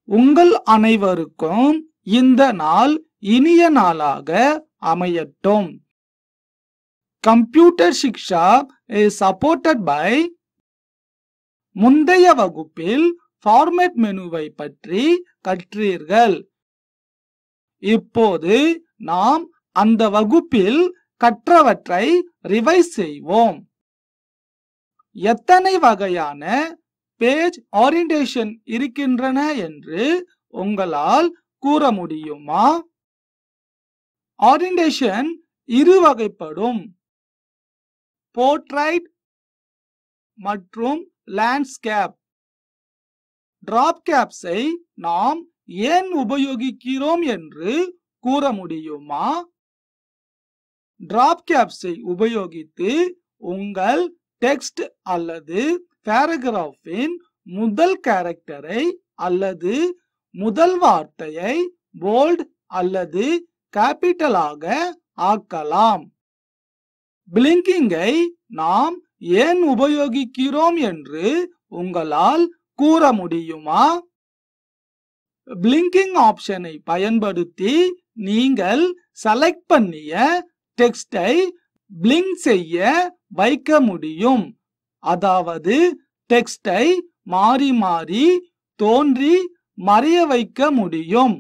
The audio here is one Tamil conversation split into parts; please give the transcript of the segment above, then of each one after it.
உங்கள் அனைவருக்கும் இந்த நாள் இனிய நாளாக அமையட்டும். Computer Shiksha is supported by முந்தைய வகுப்பில் ஃபார்மேட் மெனுவை பற்றி கற்றீர்கள். இப்போது நாம் அந்த வகுப்பில் கற்றவற்றை ரிவைஸ் செய்வோம். எத்தனை வகையான பேஜ் ஓரியன்டேஷன் இருக்கின்றன என்று உங்களால் கூற முடியுமா? ஓரியன்டேஷன் இரு வகைப்படும். போர்ட்ரைட் மற்றும் லேண்ட்ஸ்கேப். டிராப் கேப்ஸை நாம் ஏன் உபயோகிக்கிறோம் என்று கூற முடியுமா? டிராப் கேப்ஸை உபயோகித்து உங்கள் டெக்ஸ்ட் அல்லது பேராகிராஃபின் முதல் கேரக்டரை அல்லது முதல் வார்த்தையை போல்ட் அல்லது கேபிட்டலாக ஆக்கலாம். பிளிங்கிங்கை நாம் ஏன் உபயோகிக்கிறோம் என்று உங்களால் கூற முடியுமா? பிளிங்கிங் ஆப்ஷனை பயன்படுத்தி நீங்கள் செலக்ட் பண்ணிய டெக்ஸ்டை பிளிங்க் செய்ய வைக்க முடியும். அதாவது டெக்ஸ்டை மாறி மாறி தோன்றி மறைய வைக்க முடியும்.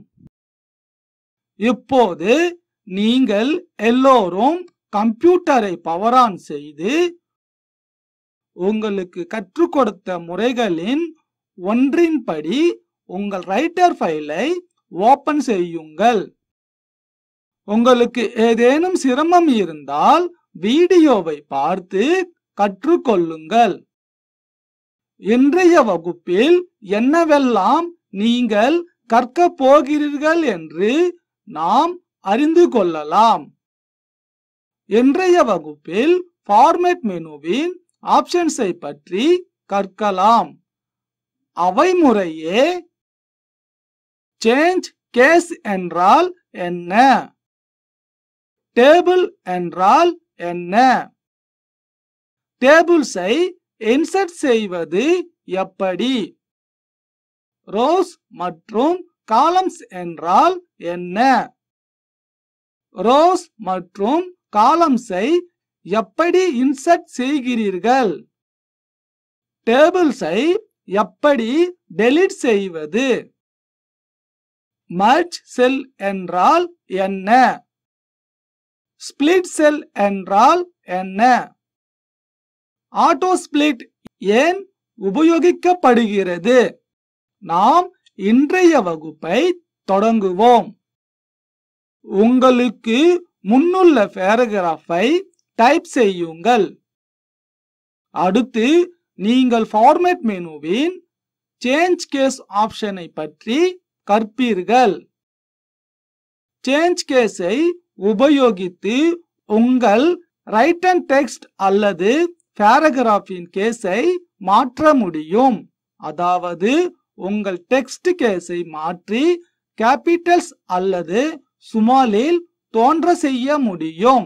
இப்போது நீங்கள் எல்லோரும் கம்ப்யூட்டரை பவர் ஆன் செய்து உங்களுக்கு கற்றுக் கொடுத்த முறைகளின் ஒன்றின்படி உங்கள் ரைட்டர் ஃபைலை ஓபன் செய்யுங்கள். உங்களுக்கு ஏதேனும் சிரமம் இருந்தால் வீடியோவை பார்த்து கற்றுக்கொள்ளுங்கள். இன்றைய வகுப்பில் என்னவெல்லாம் நீங்கள் கற்க போகிறீர்கள் என்று நாம் அறிந்து கொள்ளலாம். இன்றைய வகுப்பில் ஃபார்மேட் மெனுவின் ஆப்ஷன்ஸை பற்றி கற்கலாம். அவை முறையே சேஞ்ச் கேஸ் என்றால் என்ன? டேபிள் என்றால் என்ன? டேபிள்ஸை இன்சர்ட் செய்வது எப்படி? ரோஸ் மற்றும் காலம்ஸ் என்றால் என்ன? ரோஸ் மற்றும் காலம்ஸை எப்படி இன்சர்ட் செய்கிறீர்கள்? டேபிள்ஸை எப்படி டெலீட் செய்வது? மர்ஜ் செல் என்றால் என்ன? ஸ்பிளிட் செல் என்றால் என்ன? ஆட்டோ ஸ்பிளிட் ஏன் உபயோகிக்கப்படுகிறது? நாம் இன்றைய வகுப்பை தொடங்குவோம். உங்களுக்கு முன்னுள்ள பேராகிராஃபை டைப் செய்யுங்கள். அடுத்து நீங்கள் ஃபார்மேட் மெனுவின் சேஞ்ச் கேஸ் ஆப்ஷனை பற்றி கற்பீர்கள். சேஞ்ச் கேஸை உபயோகித்து உங்கள் ரைட்டன் டெக்ஸ்ட் அல்லது பேராகிராஃபின் கேஸை மாற்ற முடியும். அதாவது உங்கள் டெக்ஸ்ட் கேஸை மாற்றி கேபிட்டல்ஸ் அல்லது ஸ்மாலில் தோன்ற செய்ய முடியும்.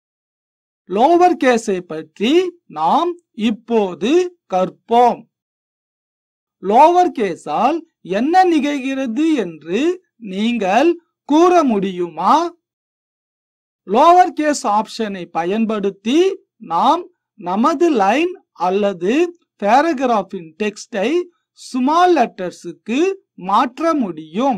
லோவர் கேஸை பற்றி நாம் இப்போது கற்போம். லோவர் கேஸால் என்ன நிகழ்கிறது என்று நீங்கள் கூற முடியுமா? லோவர் கேஸ் ஆப்ஷனை பயன்படுத்தி நாம் நமது லைன் அல்லது பேராகிராஃபின் டெக்ஸ்டை ஸ்மால் லெட்டர்ஸுக்கு மாற்ற முடியும்.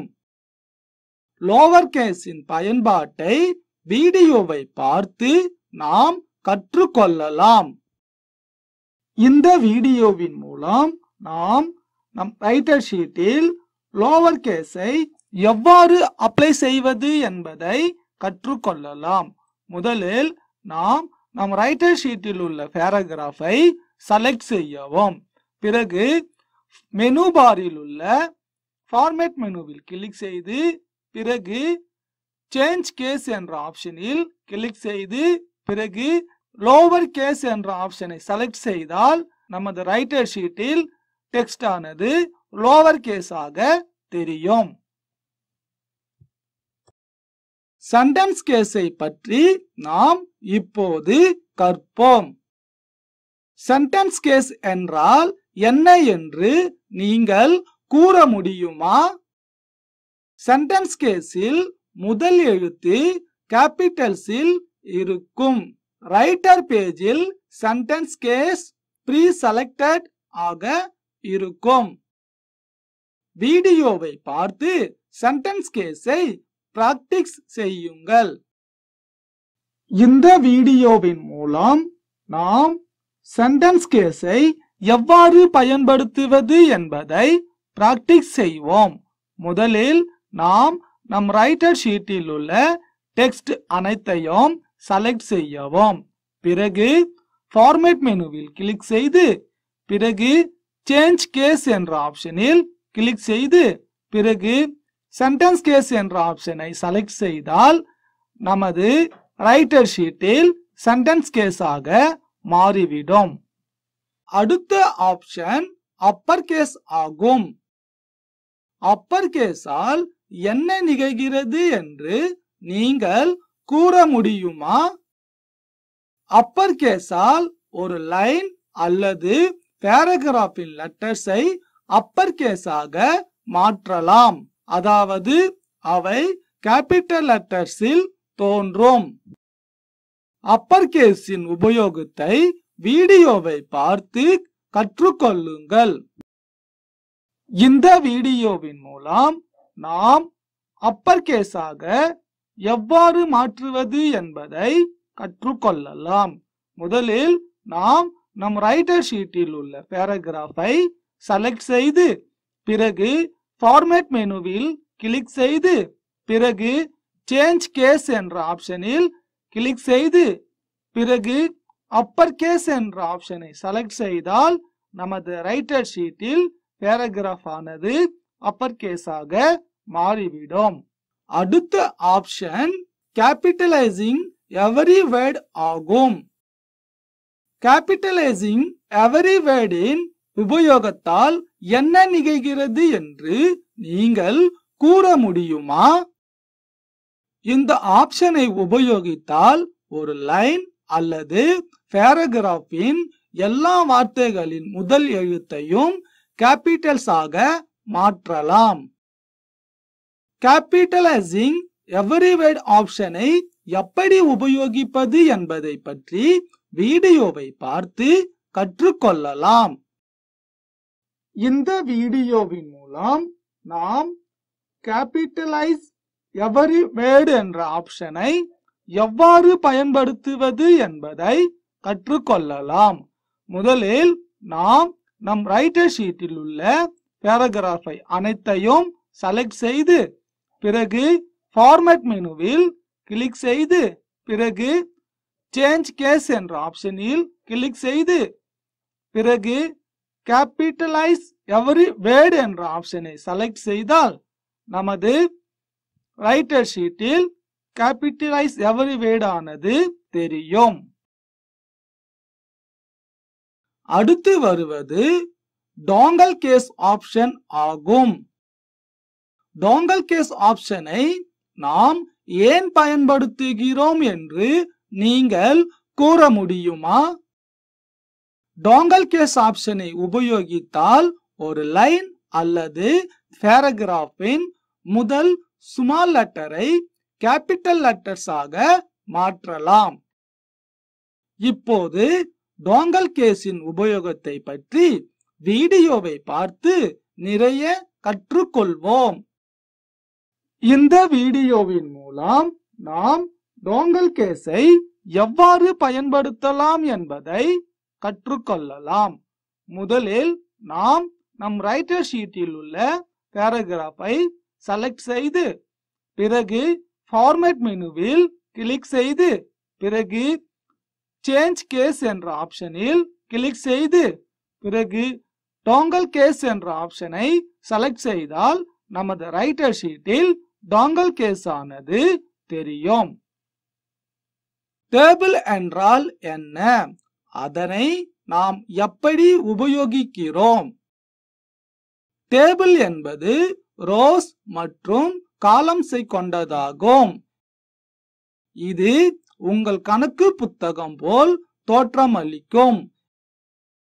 லோவர் கேஸின் பயன்பாட்டை வீடியோவை பார்த்து நாம் கற்றுக்கொள்ளலாம். இந்த வீடியோவின் மூலம் நாம் நம் ரைட்டர் ஷீட்டில் லோவர் கேஸை எவ்வாறு அப்ளை செய்வது என்பதை கற்றுக்கொள்ளலாம். முதலில் நாம் நம் ரைட்டர் ஷீட்டில் உள்ள பேராகிராஃபை செலக்ட் செய்யவும். பிறகு மெனு பாரில் உள்ள ஃபார்மேட் மெனுவில் கிளிக் செய்து பிறகு சேஞ்ச் கேஸ் என்ற ஆப்ஷனில் கிளிக் செய்து பிறகு லோவர் கேஸ் என்ற ஆப்ஷனை செலக்ட் செய்தால் நமது ரைட்டர் ஷீட்டில் டெக்ஸ்ட் ஆனது லோவர் கேஸாக தெரியும். சென்டென்ஸ் கேஸை பற்றி நாம் இப்போது கற்போம். சென்டென்ஸ் கேஸ் என்றால் என்ன என்று நீங்கள் கூற முடியுமா? சென்டென்ஸ் கேஸில் முதல் எழுத்து கேபிட்டல்ஸில் இருக்கும். ரைட்டர் பேஜில் சென்டென்ஸ் கேஸ் ப்ரீ செலக்டட் ஆக இருக்கும். வீடியோவை பார்த்து சென்டென்ஸ் கேஸை பிராக்டிஸ் செய்யுங்கள். இந்த வீடியோவின் மூலம் நாம் சென்டென்ஸ் கேஸை எவ்வாறு பயன்படுத்துவது என்பதை பிராக்டிஸ் செய்வோம். முதலில் நாம் நம் ரைட்டர் ஷீட்டில் உள்ள டெக்ஸ்ட் அனைத்தையும் செலக்ட் செய்யவும். பிறகு ஃபார்மேட் மெனுவில் கிளிக் செய்து பிறகு சேஞ்ச் கேஸ் என்ற ஆப்ஷனில் கிளிக் செய்து பிறகு சென்டென்ஸ் கேஸ் என்ற ஆப்ஷனை செலக்ட் செய்தால் நமது ரைட்டர் ஷீட்டில் சென்டென்ஸ் கேஸாக மாறிவிடும். அடுத்த ஆப்ஷன் அப்பர் கேஸ் ஆகும். அப்பர் கேஸால் என்ன நிகழ்கிறது என்று நீங்கள் கூற முடியுமா? அப்பர் கேஸால் ஒரு லைன் அல்லது பேராகிராஃபின் லெட்டர்ஸை அப்பர் கேஸாக மாற்றலாம். அதாவது அவை கேபிட்டல் லெட்டர்ஸில் தோன்றும். அப்பர் கேஸின் உபயோகத்தை வீடியோவை பார்த்து கற்றுக்கொள்ளுங்கள். இந்த வீடியோவின் மூலம் நாம் அப்பர் கேஸாக எவ்வாறு மாற்றுவது என்பதை கற்றுக்கொள்ளலாம். முதலில் நாம் நம் ரைட்டர் ஷீட்டில் உள்ள பேராகிராஃபை செலக்ட் செய்து பிறகு ஃபார்மேட் மெனுவில் கிளிக் செய்து பிறகு சேஞ்ச் கேஸ் என்ற ஆப்ஷனில் கிளிக் செய்து பிறகு அப்பர் கேஸ் என்ற ஆப்ஷனை செலக்ட் செய்தால் நமது ரைட்டர் ஷீட்டில் பேராகிராஃப் ஆனது அப்பர் கேஸாக மாறிவிடும். அடுத்த ஆப்ஷன் கேபிட்டலைசிங் எவரி வேர்ட் ஆகும். கேபிட்டலைசிங் எவரி வேர்டின் உபயோகத்தால் என்ன நிகழ்கிறது என்று நீங்கள் கூற முடியுமா? இந்த ஆப்ஷனை உபயோகித்தால் ஒரு லைன் அல்லது பேராகிராஃபின் எல்லா வார்த்தைகளின் முதல் எழுத்தையும் கேபிட்டல்ஸ் ஆக மாற்றலாம். கேபிட்டலைசிங் எவரி வேர்ட் ஆப்ஷனை எப்படி உபயோகிப்பது என்பதை பற்றி வீடியோவை பார்த்து கற்றுக்கொள்ளலாம். இந்த வீடியோவின் மூலம் நாம் கேபிட்டலைஸ் எவரி வேர்ட் என்ற ஆப்ஷனை எவ்வாறு பயன்படுத்துவது என்பதை கற்றுக்கொள்ளலாம். முதலில் நாம் நம் ரைட்டர் ஷீட்டில் உள்ள பேராகிராஃபை அனைத்தையும் செலக்ட் செய்து பிறகு ஃபார்மேட் மெனுவில் கிளிக் செய்து பிறகு சேஞ்ச் கேஸ் என்ற ஆப்ஷனில் கிளிக் செய்து பிறகு கேபிட்டலைஸ் எவரி வேர்ட் என்ற ஆப்ஷனை செலக்ட் செய்தால் நமது ரைட்டர் ஷீட்டில் கேபிட்டலைஸ் எவரி வேர்ட் ஆனது தெரியும். அடுத்து வருவது டோங்கல் கேஸ் ஆப்ஷன் ஆகும். டோங்கல் கேஸ் ஆப்ஷனை நாம் ஏன் பயன்படுத்துகிறோம் என்று நீங்கள் கூற முடியுமா? டோங்கல் கேஸ் ஆப்ஷனை உபயோகித்தால் ஒரு லைன் அல்லது பேராகிராஃபின் முதல் ஸ்மால் லெட்டரை கேபிட்டல் லெட்டர்ஸ் ஆக மாற்றலாம். இப்போது டோங்கல் கேஸின் உபயோகத்தை பற்றி வீடியோவை பார்த்து நிறைய கற்றுக்கொள்வோம். இந்த வீடியோவின் மூலம் நாம் டோங்கல் கேஸை எவ்வாறு பயன்படுத்தலாம் என்பதை கற்றுக்கொள்ளலாம். முதலில் நாம் நம் ரைட்டர் ஷீட்டில் உள்ள பேராகிராஃபை செலக்ட் செய்து பிறகு ஃபார்மேட் மெனுவில் கிளிக் செய்து பிறகு சேஞ்ச் கேஸ் என்ற ஆப்ஷனில் கிளிக் செய்து பிறகு டோங்கல் கேஸ் என்ற ஆப்ஷனை செலக்ட் செய்தால் நமது ரைட்டர் ஷீட்டில் டோங்கல் கேஸ் ஆனது தெரியும். டேபிள் என்றால் என்ன? அதனை நாம் எப்படி உபயோகிக்கிறோம்? டேபிள் என்பது ரோஸ் மற்றும் காலம்ஸை கொண்டதாகும். இது உங்கள் கணக்கு புத்தகம் போல் தோற்றமளிக்கும்.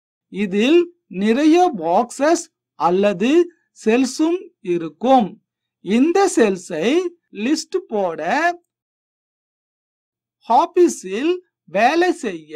இதில் நிறைய பாக்ஸஸ் அல்லது செல்ஸும் இருக்கும். இந்த செல்ஸை லிஸ்ட் போட, ஆபீஸில் வேலை செய்ய,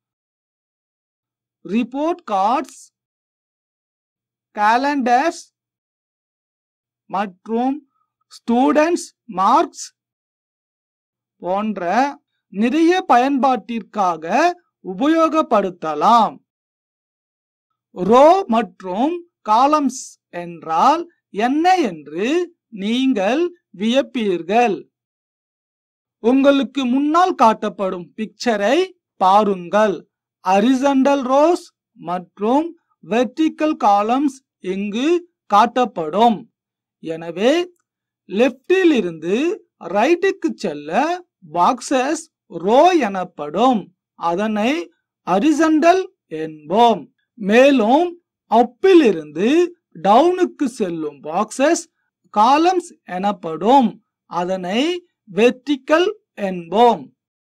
ரிப்போர்ட் கார்ட்ஸ், கேலண்டர்ஸ் மற்றும் ஸ்டூடண்ட்ஸ் மார்க்ஸ் போன்ற நிறைய பயன்பாட்டிற்காக உபயோகப்படுத்தலாம். ரோ மற்றும் காலம்ஸ் என்றால் என்ன என்று நீங்கள் வியப்பீர்கள். உங்களுக்கு முன்னால் காட்டப்படும் பிக்சரை பாருங்கள். ஹரிசாண்டல் ரோஸ் மற்றும் வெர்டிக்கல் காலம்ஸ் இங்கு காட்டப்படும். எனவே லெப்டில் இருந்து ரைட்டுக்கு செல்ல பாக்ஸஸ் ரோ எனப்படும். அதனை ஹரிசாண்டல் என்போம். மேலும் அப்பில் இருந்து டவுனுக்கு செல்லும் பாக்ஸஸ் காலம்ஸ் எனப்படும். அதனை வெர்டிக்கல் என்போம்.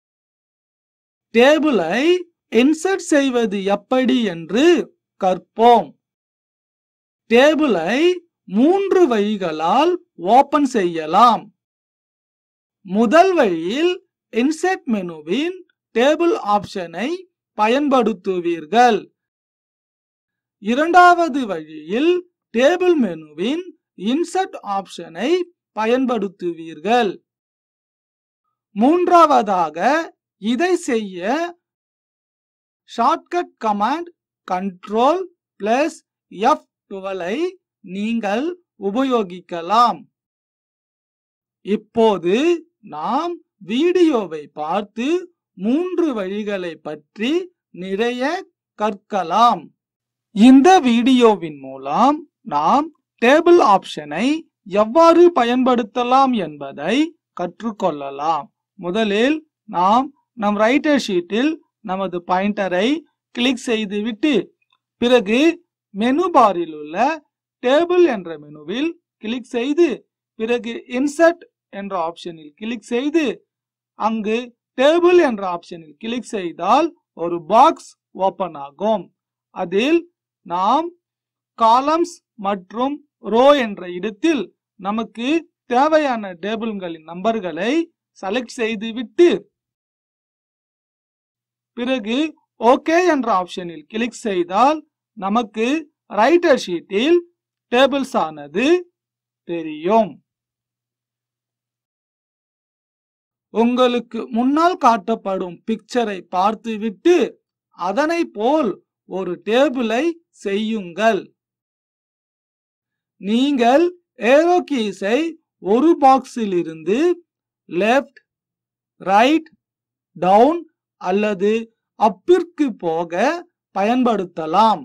டேபிளை இன்சர்ட் செய்வது எப்படி என்று கற்போம். டேபிளை 3 வழிகளால் ஓபன் செய்யலாம். முதல் வழியில் இன்சர்ட் மெனுவின் டேபிள் ஆப்ஷனை பயன்படுத்துவீர்கள். இரண்டாவது வழியில் டேபிள் மெனுவின் இன்சர்ட் ஆப்ஷனை பயன்படுத்துவீர்கள். மூன்றாவதாக இதை செய்ய ஷார்ட்கட் கமாண்ட் Ctrl+F12 ஐ நீங்கள் உபயோகிக்கலாம். இப்போது நாம் வீடியோவை பார்த்து 3 வழிகளை பற்றி நிறைய கற்கலாம். இந்த வீடியோவின் மூலம் நாம் டேபிள் ஆப்ஷனை எவ்வாறு பயன்படுத்தலாம் என்பதை கற்றுக்கொள்ளலாம். முதலில் நாம் நம் ரைட்டர் ஷீட்டில் நமது பாயிண்டரை கிளிக் செய்துவிட்டு பிறகு மெனு பாரில் உள்ள டேபிள் என்ற மெனுவில் கிளிக் செய்து பிறகு இன்சர்ட் என்ற ஆப்ஷனில் கிளிக் செய்து அங்கு டேபிள் என்ற ஆப்ஷனில் கிளிக் செய்தால் ஒரு பாக்ஸ் ஓபன் ஆகும். அதில் நாம் காலம்ஸ் மற்றும் ரோ என்ற இடத்தில் நமக்கு தேவையான டேபிள்களின் நம்பர்களை செலக்ட் செய்துவிட்டு பிறகு ஓகே என்ற ஆப்ஷனில் கிளிக் செய்தால் நமக்கு ரைட்டர் ஷீட்டில் டேபிள்ஸ் ஆனது தெரியும். உங்களுக்கு முன்னால் காட்டப்படும் பிக்சரை பார்த்துவிட்டு அதனை போல் ஒரு டேபிளை செய்யுங்கள். நீங்கள் ஏரோ கீஸை ஒரு பாக்ஸில் இருந்து லெஃப்ட், ரைட், டவுன் அல்லது அப்பிற்கு போக பயன்படுத்தலாம்.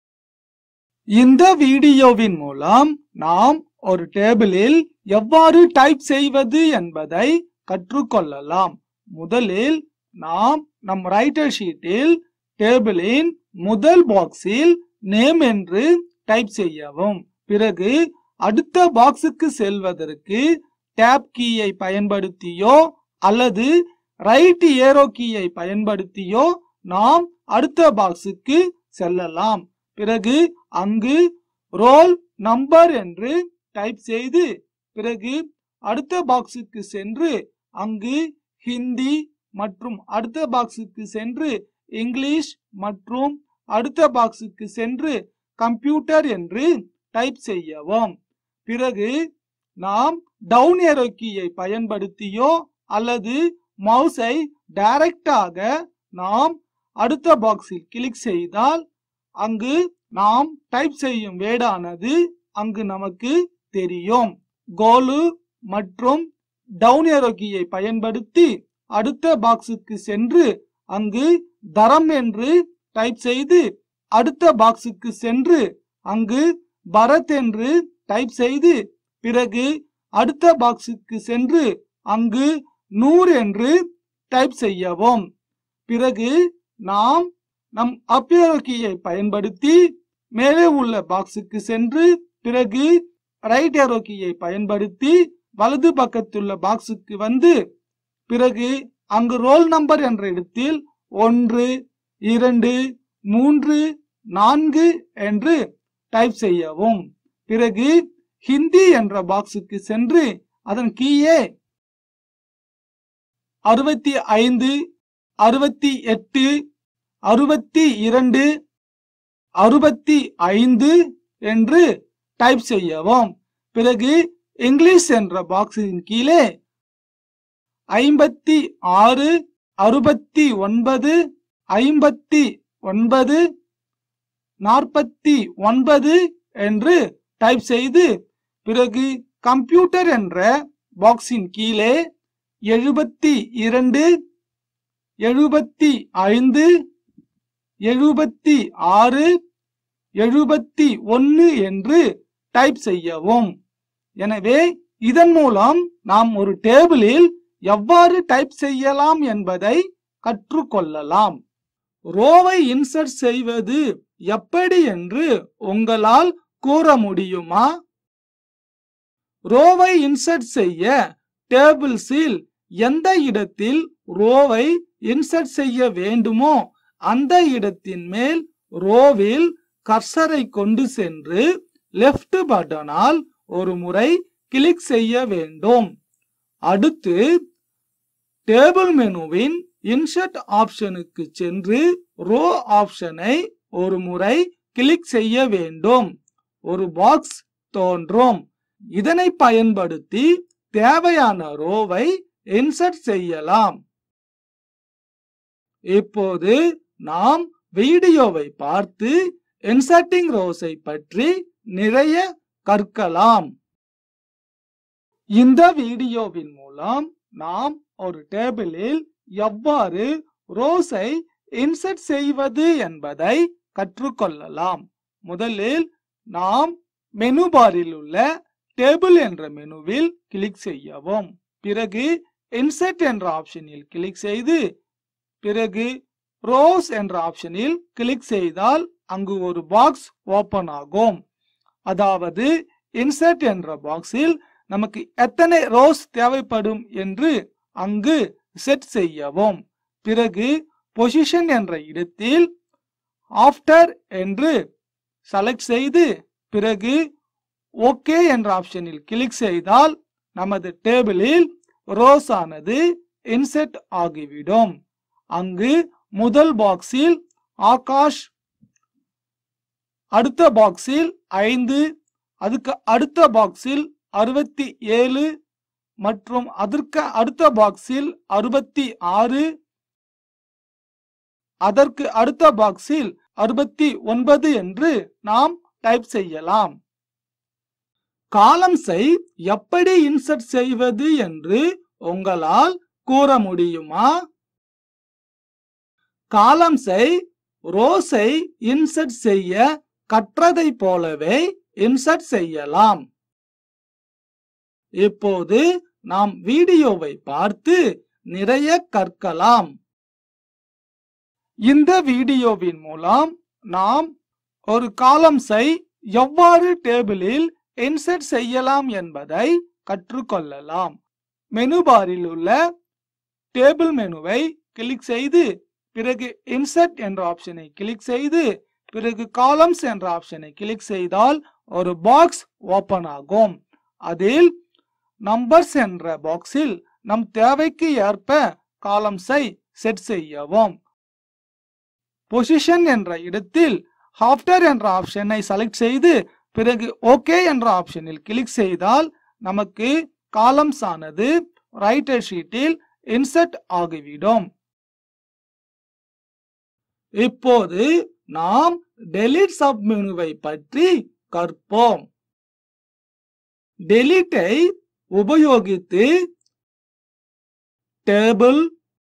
இந்த வீடியோவின் மூலம் நாம் ஒரு டேபிளில் எவ்வாறு டைப் செய்வது என்பதை கற்றுக்கொள்ளலாம். முதலில் நாம் நம் ரைட்டர் ஷீட்டில் டேபிளின் முதல் பாக்ஸில் நேம் என்று டைப் செய்யவும். பிறகு அடுத்த பாக்ஸுக்கு செல்வதற்கு டேப் கீயை பயன்படுத்தியோ அல்லது ரைட் ஏரோ கீயை பயன்படுத்தியோ நாம் அடுத்த பாக்ஸுக்கு செல்லலாம். பிறகு அங்கு ரோல் நம்பர் என்று டைப் செய்து பிறகு அடுத்த பாக்ஸுக்கு சென்று அங்கு ஹிந்தி மற்றும் அடுத்த பாக்ஸுக்கு சென்று இங்கிலீஷ் மற்றும் அடுத்த பாக்ஸுக்கு சென்று கம்ப்யூட்டர் என்று டைப் செய்யவும். பிறகு நாம் டவுன் ஏரோ கீயை பயன்படுத்தியோ அல்லது மவுஸை டைரக்டாக நாம் அடுத்த பாக்ஸில் கிளிக் செய்தால் அங்கு நாம் டைப் செய்யும் வேர்டானது அங்கு நமக்கு தெரியும். கோலு மற்றும் டவுன் ஏரோ கீயை பயன்படுத்தி அடுத்த பாக்ஸுக்கு சென்று அங்கு தரம் என்று டைப் செய்து அடுத்த பாக்ஸுக்கு சென்று அங்கு பரத் என்று டைப் செய்து பிறகு அடுத்த பாக்ஸுக்கு சென்று அங்கு 100 என்று டைப் செய்யவும். பிறகு நாம் நம் அப் ஏரோ கீயை பயன்படுத்தி மேலே உள்ள பாக்ஸுக்கு சென்று பிறகு ரைட் ஏரோ கீயை பயன்படுத்தி வலது பக்கத்துள்ள பாக்ஸுக்கு வந்து பிறகு அங்கு ரோல் நம்பர் என்ற இடத்தில் 1, 2, 3, 4 என்று டைப் செய்யவும். பிறகு ஹிந்தி என்ற பாக்ஸுக்கு சென்று அதன் கீழே 65, 68, 62, 65 என்று டைப் செய்யவும். பிறகு இங்கிலீஷ் என்ற பாக்ஸின் கீழே 56, 69, 59, 49 என்று டைப் செய்து பிறகு கம்ப்யூட்டர் என்ற பாக்ஸின் கீழே 72, 75, 76, 71 என்று டைப் செய்யவும். எனவே இதன் மூலம் நாம் ஒரு டேபிளில் எவ்வாறு டைப் செய்யலாம் என்பதை கற்றுக்கொள்ளலாம். ரோவை இன்சர்ட் செய்வது எப்படி என்று உங்களால் கூற முடியுமா? ரோவை இன்சர்ட் செய்ய டேபிள்ஸில் எந்த இடத்தில் ரோவை இன்சர்ட் செய்ய வேண்டுமோ அந்த இடத்தின் மேல் ரோவில் கர்சரை கொண்டு சென்று லெஃப்ட் பட்டனால் ஒரு முறை கிளிக் செய்ய வேண்டும். அடுத்து டேபிள் மெனுவின் இன்சர்ட் ஆப்ஷனுக்கு சென்று ரோ ஆப்ஷனை ஒரு முறை கிளிக் செய்ய வேண்டும். ஒரு பாக்ஸ் தோன்றும். இதனை பயன்படுத்தி தேவையான ரோவை இன்சர்ட் செய்யலாம். இப்போது நாம் வீடியோவை பார்த்து இன்சர்ட்டிங் ரோஸை பற்றி நிறைய கற்கலாம். இந்த வீடியோவின் மூலம் நாம் ஒரு டேபிளில் எவ்வாறு ரோஸை இன்சர்ட் செய்வது என்பதை கற்றுக்கொள்ளலாம். முதலில் நாம் மெனு பாரில் உள்ள டேபிள் என்ற மெனுவில் கிளிக் செய்யவும். பிறகு இன்சர்ட் என்ற ஆப்ஷனில் கிளிக் செய்து பிறகு ரோஸ் என்ற ஆப்ஷனில் கிளிக் செய்தால் அங்கு ஒரு பாக்ஸ் ஓபன் ஆகும். அதாவது இன்சர்ட் என்ற பாக்ஸில் நமக்கு எத்தனை ரோஸ் தேவைப்படும் என்று அங்கு செட் செய்யவும். பிறகு பொசிஷன் என்ற இடத்தில் ஆஃப்டர் என்று செலக்ட் செய்து பிறகு ஓகே என்ற ஆப்ஷனில் கிளிக் செய்தால் நமது டேபிளில் ரோஸ் ஆனது இன்சர்ட் ஆகிவிடும். அங்கு முதல் பாக்ஸில் ஆகாஷ், அடுத்த பாக்ஸில் 5, அதுக்கு அடுத்த பாக்ஸில் 67 மற்றும் அதற்கு அடுத்த பாக்ஸில் 66, அதற்கு அடுத்த பாக்ஸில் 69 என்று நாம் டைப் செய்யலாம். காலம்ஸை எப்படி இன்சர்ட் செய்வது என்று உங்களால் கூற முடியுமா? காலம்ஸை ரோஸை இன்சர்ட் செய்ய கற்றதை போலவே இன்சர்ட் செய்யலாம். இப்போது நாம் வீடியோவை பார்த்து நிறைய கற்கலாம். இந்த வீடியோவின் மூலம் நாம் ஒரு காலம்ஸை எவ்வாறு டேபிளில் இன்சர்ட் செய்யலாம் என்பதை கற்றுக்கொள்ளலாம். மெனு பாரில் உள்ள டேபிள் மெனுவை கிளிக் செய்து பிறகு இன்சர்ட் என்ற ஆப்ஷனை கிளிக் செய்து பிறகு காலம்ஸ் என்ற ஆப்ஷனை கிளிக் செய்தால் ஒரு பாக்ஸ் ஓபன் ஆகும். அதில் நம்பர்ஸ் என்ற பாக்ஸில் நம் தேவைக்கு ஏற்ப காலம்ஸை செட் செய்யவும். பொசிஷன் என்ற இடத்தில் ஆஃப்டர் என்ற ஆப்ஷனை செலக்ட் செய்து பிறகு ஓகே என்ற ஆப்ஷனில் கிளிக் செய்தால் நமக்கு காலம்ஸ் ஆனது ரைட்டர் ஷீட்டில் இன்சர்ட் ஆகிவிடும். இப்போது நாம் டெலீட் சப் மெனுவை பற்றி கற்போம். டெலீட்டை உபயோகித்து டேபிள்,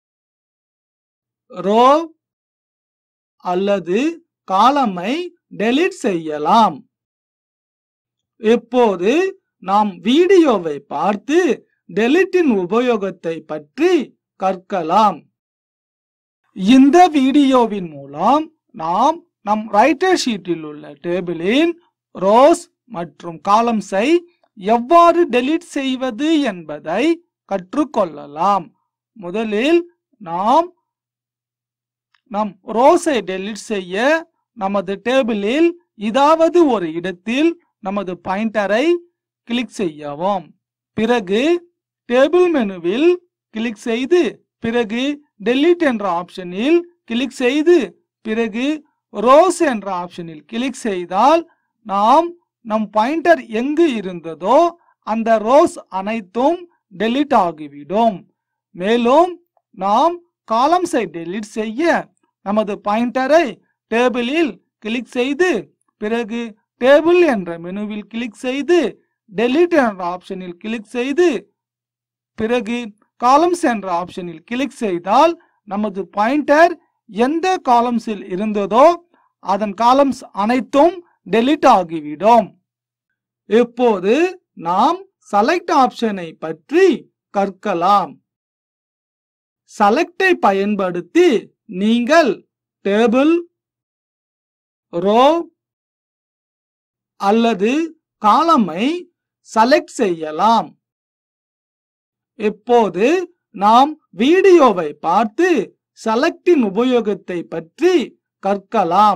ரோ அல்லது காலமை டெலீட் செய்யலாம். இப்போது நாம் வீடியோவை பார்த்து டெலீட்டின் உபயோகத்தை பற்றி கற்கலாம். இந்த வீடியோவின் மூலம் நாம் நம் ரைட்டர் ஷீட்டில் உள்ள டேபிளின் ரோஸ் மற்றும் காலம்ஸை எவ்வாறு டெலீட் செய்வது என்பதை கற்றுக்கொள்ளலாம். முதலில் நாம் நம் ரோஸை டெலீட் செய்ய நமது டேபிளில் ஏதாவது ஒரு இடத்தில் நமது பாயிண்டரை கிளிக் செய்யவும். பிறகு டேபிள் மெனுவில் கிளிக் செய்து பிறகு டெலீட் என்ற ஆப்ஷனில் கிளிக் செய்து பிறகு ரோஸ் என்ற ஆப்ஷனில் கிளிக் செய்தால் நாம் நம் பாயிண்டர் எங்கு இருந்ததோ அந்த ரோஸ் அனைத்தும் டெலீட் ஆகிவிடும். மேலும் நாம் காலம்ஸை டெலீட் செய்ய நமது பாயிண்டரை டேபிளில் கிளிக் செய்து பிறகு டேபிள் என்ற மெனுவில் கிளிக் செய்து டெலீட் என்ற ஆப்ஷனில் கிளிக் செய்து பிறகு காலம்ஸ் என்ற ஆப்ஷனில் கிளிக் செய்தால் நமது பாயிண்டர் எந்த காலம்ஸில் இருந்ததோ அதன் காலம்ஸ் அனைத்தும் டெலீட் ஆகிவிடும். இப்போது நாம் செலக்ட் ஆப்ஷனை பற்றி கற்கலாம். செலக்டை பயன்படுத்தி நீங்கள் டேபிள், ரோ அல்லது காலமை செலக்ட் செய்யலாம். இப்போது நாம் வீடியோவை பார்த்து செலக்டின் உபயோகத்தை பற்றி கற்கலாம்.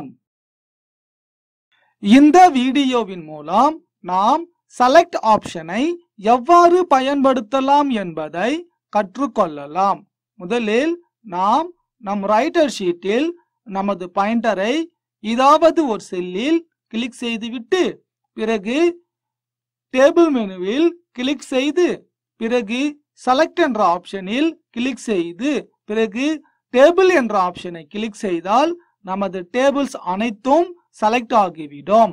இந்த வீடியோவின் மூலம் நாம் செலக்ட் ஆப்ஷனை எவ்வாறு பயன்படுத்தலாம் என்பதை கற்றுக்கொள்ளலாம். முதலில் நாம் நம் ரைட்டர் ஷீட்டில் நமது பாயிண்டரை ஏதாவது ஒரு செல்லில் கிளிக் செய்துவிட்டு பிறகு டேபிள் மெனுவில் கிளிக் செய்து பிறகு செலக்ட் என்ற ஆப்ஷனில் கிளிக் செய்து பிறகு டேபிள் என்ற ஆப்ஷனை கிளிக் செய்தால் நமது டேபிள்ஸ் அனைத்தும் செலக்ட் ஆகிவிடும்.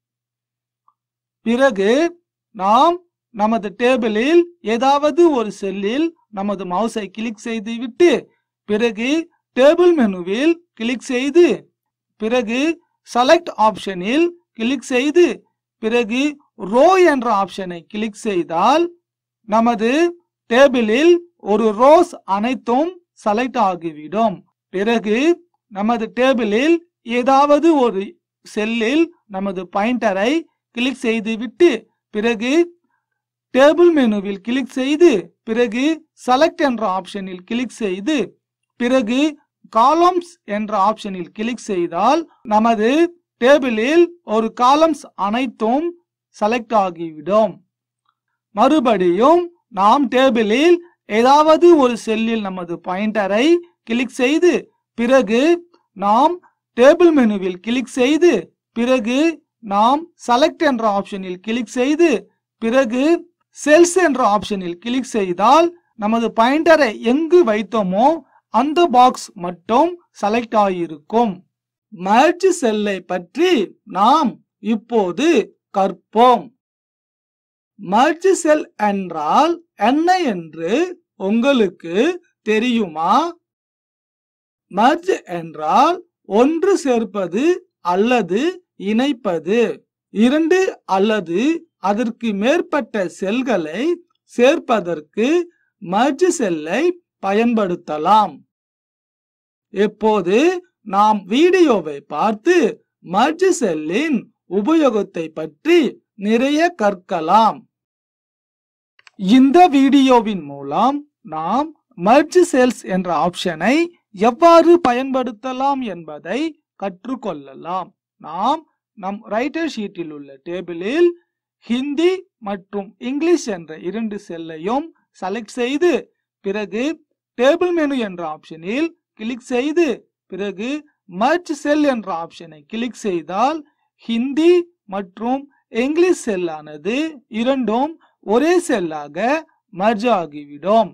பிறகு நாம் நமது டேபிளில் ஏதாவது ஒரு செல்லில் நமது மவுஸை கிளிக் செய்துவிட்டு பிறகு டேபிள் மெனுவில் கிளிக் செய்து பிறகு செலக்ட் ஆப்ஷனில் கிளிக் செய்து பிறகு ரோ என்ற ஆப்ஷனை கிளிக் செய்தால் நமது டேபிளில் ஒரு ரோஸ் அனைத்தும் செலக்ட் ஆகிவிடும். பிறகு நமது டேபிளில் ஏதாவது ஒரு செல்லில் நமது பாயிண்டரை கிளிக் செய்துவிட்டு பிறகு டேபிள் மெனுவில் கிளிக் செய்து பிறகு செலக்ட் என்ற ஆப்ஷனில் கிளிக் செய்து பிறகு காலம்ஸ் என்ற ஆப்ஷனில் கிளிக் செய்தால் நமது டேபிளில் ஒரு காலம்ஸ் அனைத்தும் செலக்ட் ஆகிவிடும். மறுபடியும் நாம் டேபிளில் ஏதாவது ஒரு செல்லில் நமது பாயிண்டரை கிளிக் செய்து பிறகு நாம் டேபிள் மெனுவில் கிளிக் செய்து பிறகு நாம் செலக்ட் என்ற ஆப்ஷனில் கிளிக் செய்து பிறகு செல்ஸ் என்ற ஆப்ஷனில் கிளிக் செய்தால் நமது பாயிண்டரை எங்கு வைத்தோமோ அந்த பாக்ஸ் மட்டும் செலக்ட் ஆகியிருக்கும். மர்ஜ் செல்லை பற்றி நாம் இப்போது கற்போம். மர்ஜ் செல் என்றால் என்ன என்று உங்களுக்கு தெரியுமா? மர்ஜ் என்றால் ஒன்று சேர்ப்பது அல்லது இணைப்பது. இரண்டு அல்லது அதற்கு மேற்பட்ட செல்களை சேர்ப்பதற்கு மர்ஜ் செல்லை பயன்படுத்தலாம். இப்போது நாம் வீடியோவை பார்த்து மர்ஜ் செல்லின் உபயோகத்தை பற்றி நிறைய கற்கலாம். இந்த வீடியோவின் மூலம் நாம் மர்ஜ் செல்ஸ் என்ற ஆப்ஷனை எவ்வாறு பயன்படுத்தலாம் என்பதை கற்றுக்கொள்ளலாம். நாம் நம் ரைட்டர் ஷீட்டில் உள்ள டேபிளில் ஹிந்தி மற்றும் இங்கிலீஷ் என்ற இரண்டு செல்லையும் செலக்ட் செய்து பிறகு டேபிள் மெனு என்ற ஆப்ஷனில் கிளிக் செய்து பிறகு மர்ஜ் செல் என்ற ஆப்ஷனை கிளிக் செய்தால் ஹிந்தி மற்றும் இங்கிலீஷ் செல்லானது இரண்டும் ஒரே செல்லாக மர்ஜ் ஆகிவிடும்.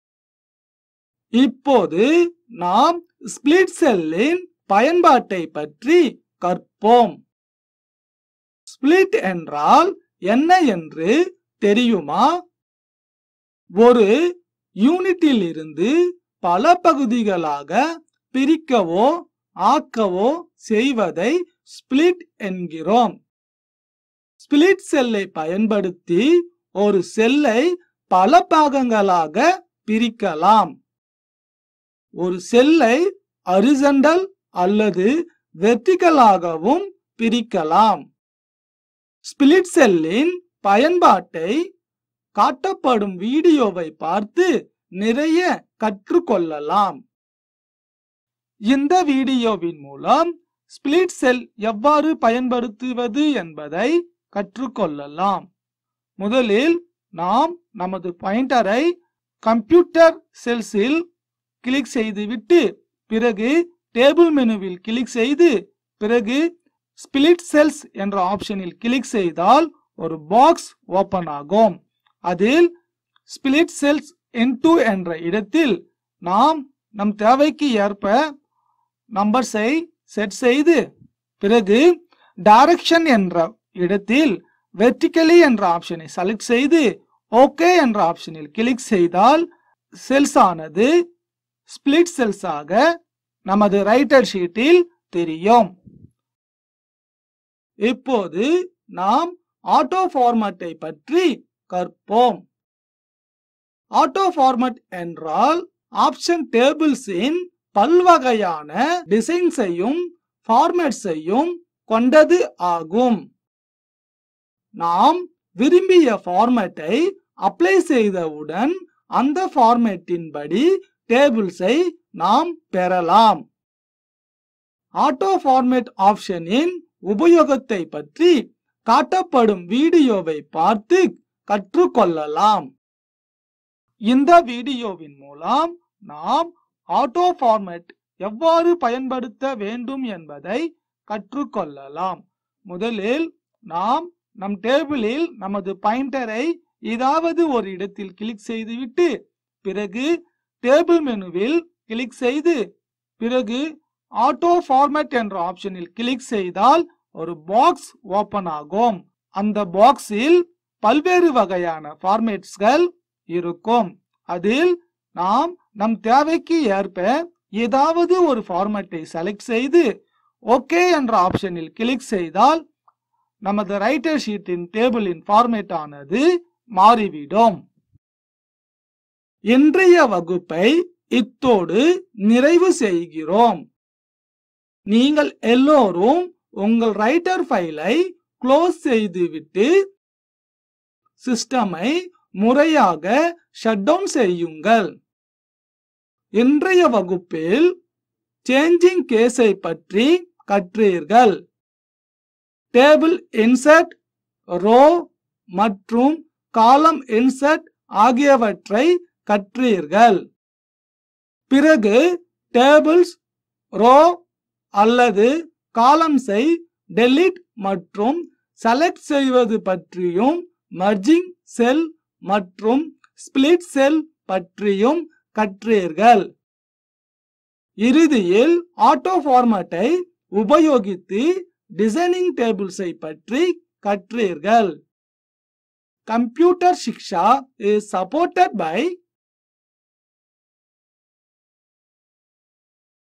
இப்போது நாம் ஸ்பிளிட் செல்லின் பயன்பாட்டை பற்றி கற்போம். ஸ்பிளிட் என்றால் என்ன என்று தெரியுமா? ஒரு யூனிட்டில் இருந்து பல பகுதிகளாக பிரிக்கவோ ஆக்கவோ செய்வதை ஸ்பிளிட் என்கிறோம். ஸ்பிளிட் செல்லை பயன்படுத்தி ஒரு செல்லை பல பாகங்களாக பிரிக்கலாம். ஒரு செல்லை ஹரிசாண்டல் அல்லது வெர்டிகலாகவும் பிரிக்கலாம். ஸ்பிளிட் செல்லின் பயன்பாட்டை காட்டப்படும் வீடியோவை பார்த்து நிறைய கற்றுக்கொள்ளலாம். இந்த வீடியோவின் மூலம் ஸ்பிளிட் செல் எவ்வாறு பயன்படுத்துவது என்பதை கற்றுக்கொள்ளலாம். முதலில் நாம் நமது பாயிண்டரை கம்ப்யூட்டர் செல்ஸில் கிளிக் செய்துவிட்டு பிறகு டேபிள் மெனுவில் கிளிக் செய்து பிறகு ஸ்பிளிட் செல்ஸ் என்ற ஆப்ஷனில் கிளிக் செய்தால் ஒரு பாக்ஸ் ஓபன் ஆகும். அதில் ஸ்பிளிட் செல்ஸ் இன்டு என்ற இடத்தில் நாம் நம் தேவைக்கு ஏற்ப நம்பர்ஸை செட் செய்து பிறகு டைரக்ஷன் என்ற இடத்தில் வெர்டிகலி என்ற ஆப்ஷனை செலக்ட் செய்து ஓகே என்ற ஆப்ஷனில் கிளிக் செய்தால் செல்ஸ் ஆனது ஸ்பிளிட் செல்ஸ் ஆக நமது ரைட்டர் ஷீட்டில் தெரியும். இப்போது நாம் ஆட்டோ ஃபார்மேட்டை பற்றி கற்போம். ஆட்டோ ஃபார்மேட் என்றால் ஆப்ஷன் டேபிள்ஸின் பல்வகையான டிசைன்ஸையும் ஃபார்மேட்ஸையும் கொண்டது ஆகும். நாம் விரும்பிய ஃபார்மேட்டை அப்ளை செய்தவுடன் அந்த ஃபார்மேட்டின் படி டேபிள்ஸை நாம் பெறலாம். ஆட்டோ ஃபார்மேட் ஆப்ஷனின் உபயோகத்தை பற்றி காட்டப்படும் வீடியோவை பார்த்து கற்றுக்கொள்ளலாம். இந்த வீடியோவின் மூலம் நாம் ஆட்டோ ஃபார்மேட் எவ்வாறு பயன்படுத்த வேண்டும் என்பதை கற்றுக்கொள்ளலாம். முதலில் நாம் நம் டேபிளில் நமது பாயிண்டரை ஏதாவது ஒரு இடத்தில் கிளிக் செய்துவிட்டு பிறகு டேபிள் மெனுவில் கிளிக் செய்து பிறகு ஆட்டோ ஃபார்மேட் என்ற ஆப்ஷனில் கிளிக் செய்தால் ஒரு பாக்ஸ் ஓபன் ஆகும். அந்த பாக்ஸில் பல்வேறு வகையான ஃபார்மேட்ஸ்கள் இருக்கும். அதில் நாம் நம் தேவைக்கு ஏற்ப ஏதாவது ஒரு ஃபார்மேட்டை செலக்ட் செய்து ஓகே என்ற ஆப்ஷனில் கிளிக் செய்தால் நமது ரைட்டர் ஷீட்டின் டேபிளின் ஃபார்மேட் ஆனது மாறிவிடும். இன்றைய வகுப்பை இத்தோடு நிறைவு செய்கிறோம். நீங்கள் எல்லோரும் உங்கள் ரைட்டர் ஃபைலை க்ளோஸ் செய்துவிட்டு சிஸ்டமை முறையாக ஷட் டவுன் செய்யுங்கள். இன்றைய வகுப்பில் சேஞ்சிங் கேஸை பற்றி கற்றீர்கள். டேபிள் இன்சர்ட், ரோ மற்றும் காலம் இன்சர்ட் ஆகியவற்றை கற்றீர்கள். பிறகு டேபிள்ஸ், ரோ அல்லது காலம்ஸை டெலீட் மற்றும் செலக்ட் செய்வது பற்றியும் மர்ஜிங் செல் மற்றும் ஸ்பிளிட் செல் பற்றியும் கற்றீர்கள். இறுதியில் ஆட்டோ ஃபார்மேட்டை உபயோகித்து டிசைனிங் டேபிள்ஸை பற்றி கற்றீர்கள். Computer Shiksha is supported by